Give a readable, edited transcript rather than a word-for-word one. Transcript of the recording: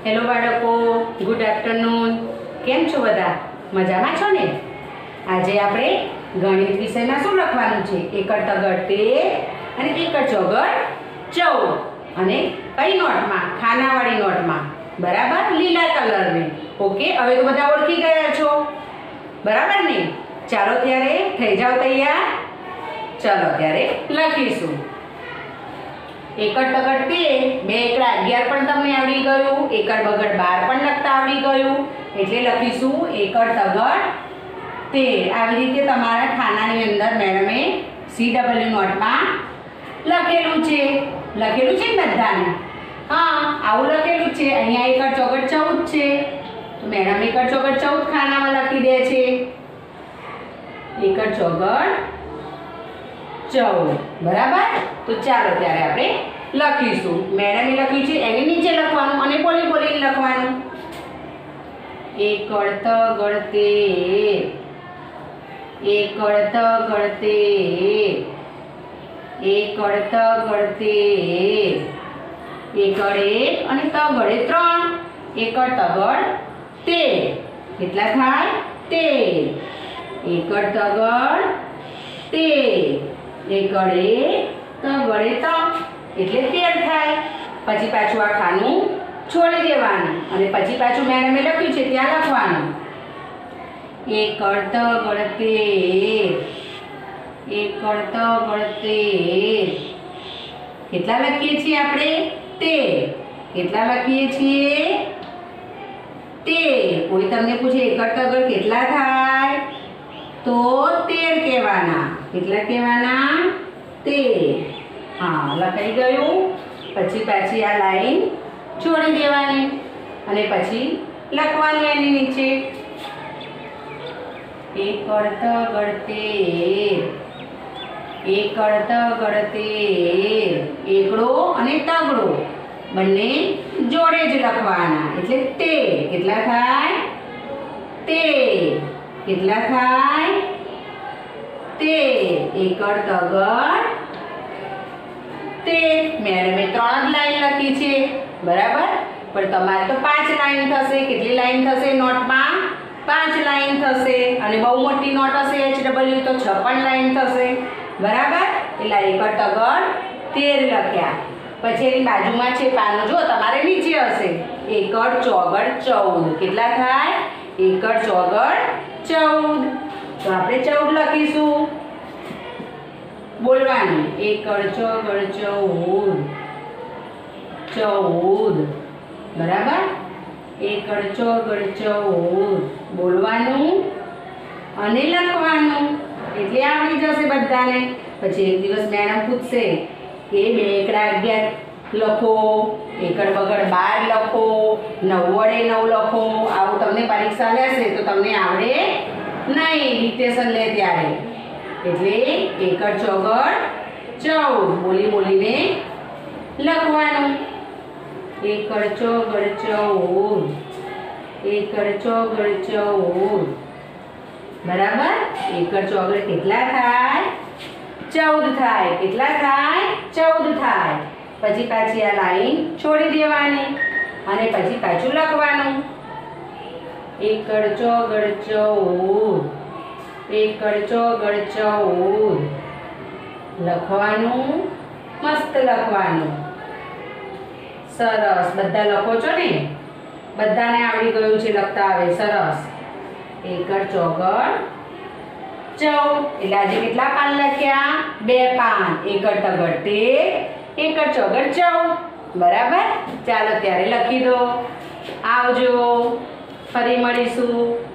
Hello બાળકો, good afternoon. કેમ છો બધા? મજામાં છો ને? આજે આપણે ગણિત વિષયમાં શું લખવાનું છે? એકડ તગડ 13 અને એકડ ચોગડ 14 અને કઈ નોટમાં? ખાનાવાળી નોટમાં. બરાબર, લીલા કલરની. ઓકે, હવે તો બધા ઓળખી ગયા છો, બરાબર ને? ચાલો ત્યારે થઈ જાઓ તૈયાર. ચાલો ત્યારે લખીશું. એકડ તગડ 13, 2 એકડા 11 પણ તમને આવડી ગયું. એકડ બગડ 12 પણ લખતા આવડી ગયું. એટલે લખીશું એકડ તગડ 13. આવી રીતે તમારા ખાનાની અંદર મેડમે CW નોટમાં લખેલું છે. લખેલું છે ને બધાને? હા, આવું લખેલું છે. અહીંયા એકડ ચોગડ 14 છે, તો મેડમ એકડ ચોગડ 14 ખાનામાં લખી દે છે. એકડ ચોગડ 14. બરાબર, તો ચાલો ત્યારે આપણે લખીશું. મેડમે લખ્યું છે એની નીચે લખવાનું અને બોલી બોલીને લખવાનું. એકડ તગડ 13, એકડ તગડ 13, એકડ તગડ 13, એકડ 1 અને તગડ 3. એકડ તગડ 13. કેટલા થાય? 13. એકડ તગડ 13, એકડ 1 તગડ 3 એટલે 13 થાય. પછી પાછું આ ખાનું છોડી દેવાનું અને પછી પાછું મેડમે લખ્યું છે ત્યાં લખવાનું. એકડ તગડ 13, એકડ તગડ 13. કેટલા લખીએ છીએ આપણે? 13. કેટલા લખીએ છીએ? 13. કોઈ તમને પૂછે એકડ તગડ કેટલા થાય? તો 13 કહેવાના. કેટલા કહેવાના? 13. હા, લખાઈ ગયું. પછી પાછી આ લાઈન છોડી દેવાની અને પછી લખવાનું એની નીચે. એકડ તગડ 13, એકડ તગડ 13. એકડો અને તગડો બંને જોડે જ લખવાના એટલે 13. કેટલા થાય? 13. કેટલા થાય? 13. એકડ તગડ 13. મેડમે 3 જ લાઈન લખી છે, બરાબર, પણ તમારે તો 5 લાઈન થશે. કેટલી લાઈન થશે નોટમાં? 5 લાઈન થશે. અને બહુ મોટી નોટ હશે HW તો 56 લાઈન થશે, બરાબર. એટલે એકડ તગડ 13 લખ્યા. પછી એની બાજુમાં છે પાનું, જો તમારે નીચે હશે એકડ ચોગડ 14. કેટલા થાય? એકડ ચોગડ 14. તો આપણે 14 લખીશું. બોલવાનું એકડ ચોગડ 14, 14. બરાબર, એકડ ચોગડ 14 બોલવાનું અને લખવાનું એટલે આવડી જશે બધાને. પછી એક દિવસ મેડમ પૂછશે કે 2 એકડા 11 લખો, એકડ બગડ 12 લખો, 9 વડે 9 લખો. આવું તમને પરીક્ષા લેશે તો તમને આવડે નહીં ડિક્ટેશન લે ત્યારે. એટલે એકડ ચોગડ 14 બોલી બોલીને લખવાનું. એકડ ચોગડ 14, એકડ ચોગડ 14. બરાબર, એકડ ચોગડ કેટલા થાય? 14 થાય. કેટલા થાય? 14 થાય. પછી પાછી આ લાઈન છોડી દેવાની અને પછી પાછું લખવાનું. એકડ ચોગડ 14, એકડ ચોગડ 14 લખવાનું. મસ્ત લખવાનું. સરસ, બધા લખો છો ને? બધાને આવડી ગયું છે લખતા આવે? સરસ. એકડ ચોગડ 14. એટલે આજે કેટલા પાન લખ્યા? 2 પાન. એકડ તગડ 13, એકડ ચોગડ 14. બરાબર, ચાલો ત્યારે લખી દો. આવજો, ફરી મળીશું.